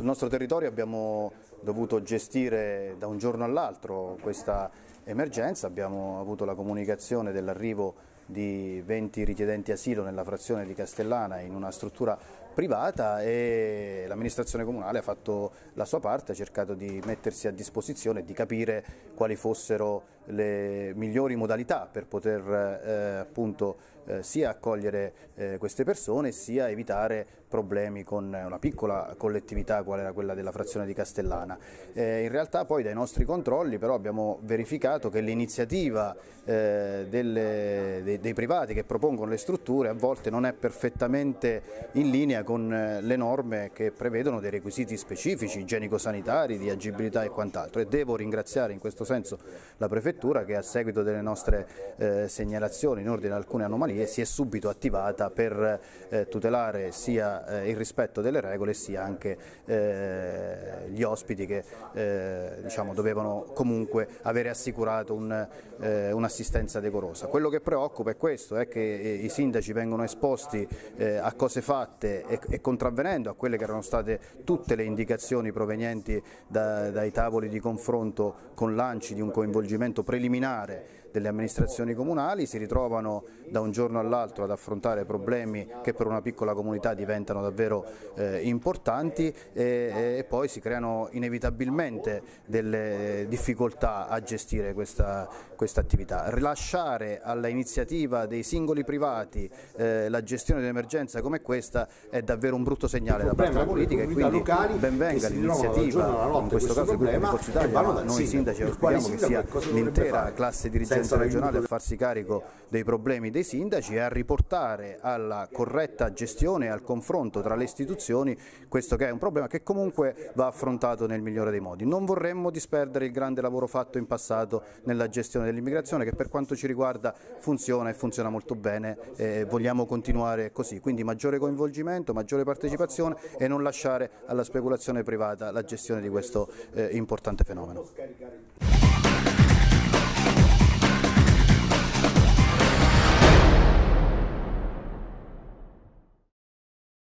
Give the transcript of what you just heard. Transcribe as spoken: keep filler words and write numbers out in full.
Sul nostro territorio abbiamo dovuto gestire da un giorno all'altro questa emergenza, abbiamo avuto la comunicazione dell'arrivo di venti richiedenti asilo nella frazione di Castellana in una struttura privata e l'amministrazione comunale ha fatto la sua parte, ha cercato di mettersi a disposizione e di capire quali fossero le migliori modalità per poter eh, appunto eh, sia accogliere eh, queste persone sia evitare problemi con una piccola collettività quale era quella della frazione di Castellana. Eh, in realtà poi dai nostri controlli però abbiamo verificato che l'iniziativa eh, delle, dei, dei privati che propongono le strutture a volte non è perfettamente in linea con le norme che prevedono dei requisiti specifici, igienico-sanitari, di agibilità e quant'altro, e devo ringraziare in questo senso la Prefettura che a seguito delle nostre eh, segnalazioni in ordine ad alcune anomalie si è subito attivata per eh, tutelare sia eh, il rispetto delle regole sia anche eh, gli ospiti che eh, diciamo, dovevano comunque avere assicurato un, eh, un'assistenza decorosa. Quello che preoccupa è questo, è che eh, i sindaci vengono esposti eh, a cose fatte e, e contravvenendo a quelle che erano state tutte le indicazioni provenienti da, dai tavoli di confronto con l'A N C I di un coinvolgimento preliminare delle amministrazioni comunali, si ritrovano da un giorno all'altro ad affrontare problemi che per una piccola comunità diventano davvero eh, importanti e, e poi si creano inevitabilmente delle difficoltà a gestire questa, questa attività. Rilasciare all'iniziativa dei singoli privati eh, la gestione di un'emergenza come questa è davvero un brutto segnale da parte della politica e quindi ben venga l'iniziativa, in questo caso il gruppo di Forza Italia, ma noi sindaci auspichiamo che sia l'intera classe dirigente regionale a farsi carico dei problemi dei sindaci e a riportare alla corretta gestione e al confronto tra le istituzioni questo che è un problema che comunque va affrontato nel migliore dei modi. Non vorremmo disperdere il grande lavoro fatto in passato nella gestione dell'immigrazione che per quanto ci riguarda funziona e funziona molto bene e vogliamo continuare così, quindi maggiore coinvolgimento, maggiore partecipazione e non lasciare alla speculazione privata la gestione di questo eh, importante fenomeno.